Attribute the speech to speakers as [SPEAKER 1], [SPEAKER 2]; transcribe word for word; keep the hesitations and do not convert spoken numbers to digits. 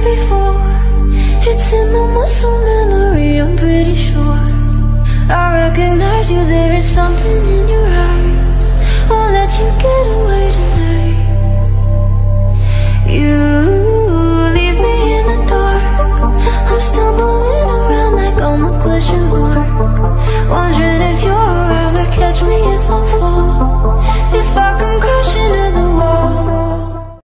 [SPEAKER 1] before. It's in my muscle memory, I'm pretty sure. I recognize you, there is something in your eyes. Won't let you get away tonight. You leave me in the dark. I'm stumbling around like I'm a question mark, wondering if you're around to catch me in